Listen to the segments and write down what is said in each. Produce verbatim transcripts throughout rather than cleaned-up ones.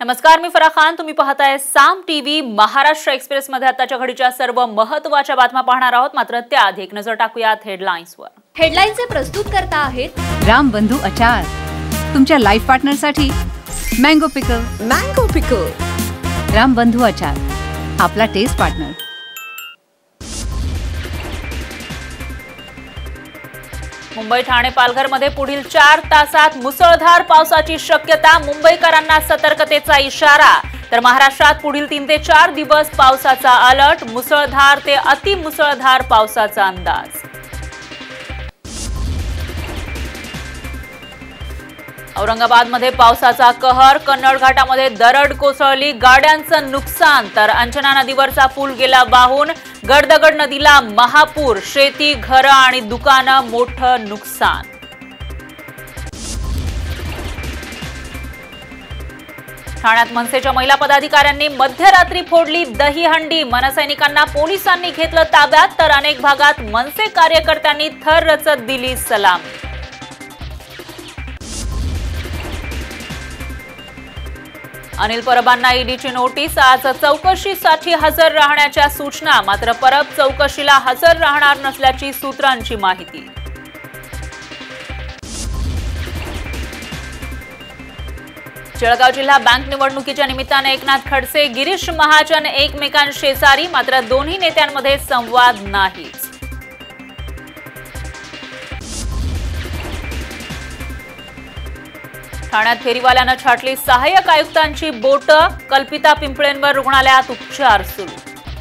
नमस्कार, मी फराह खान. तुम्ही पाहताय साम टीव्ही. महाराष्ट्र एक्सप्रेस मध्ये आताच्या घडीच्या सर्व महत्त्वाच्या बातम्या पाहणार आहोत. मात्र त्याआधी एक नजर टाकूयात हेडलाईन्सवर. हेडलाईन्सचे प्रस्तुत करता आहेत रामबंधू अचार, तुमच्या लाईफ पार्टनर साठी mango pickle. Mango pickle Rambandhu अचार, आपला टेस्ट पार्टनर. मुंबई, ठाणे, पालघरमध्ये पुढील चार तासात मुसळधार पावसाची शक्यता. मुंबईकरांना सतर्कतेचा इशारा. तर महाराष्ट्रात पुढील तीन ते चार दिवस पावसाचा अलर्ट. मुसळधार ते अतिमुसळधार पावसाचा अंदाज. औरंगाबादमध्ये पावसाचा कहर. कन्नड घाटामध्ये दरड कोसळली, गाड्यांचं नुकसान. तर अंजना नदीवरचा पूल गेला वाहून. गडदगड नदीला महापूर. शेती, घरं आणि दुकानं मोठं नुकसान. ठाण्यात मनसेच्या महिला पदाधिकाऱ्यांनी मध्यरात्री फोडली दहीहंडी. मनसैनिकांना पोलिसांनी घेतलं ताब्यात. तर अनेक भागात मनसे कार्यकर्त्यांनी थर रचत दिली सलामी. अनिल परबांना ईडीची नोटीस. आज चौकशीसाठी हजर राहण्याच्या सूचना. मात्र परब चौकशीला हजर राहणार नसल्याची सूत्रांची माहिती. जळगाव जिल्हा बँक निवडणुकीच्या निमित्ताने एकनाथ खडसे, गिरीश महाजन एकमेकांशेजारी. मात्र दोन्ही नेत्यांमध्ये संवाद नाहीच. ठाण्यात फेरीवाल्यानं छाटली सहाय्यक आयुक्तांची बोटं. कल्पिता पिंपळेंवर रुग्णालयात उपचार सुरू.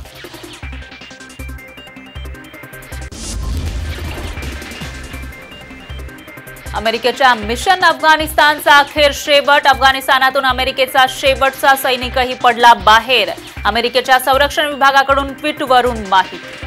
अमेरिकेच्या मिशन अफगाणिस्तानचा अखेर शेवट. अफगाणिस्तानातून अमेरिकेचा शेवटचा सैनिकही पडला बाहेर. अमेरिकेच्या संरक्षण विभागाकडून ट्विटवरून माहिती.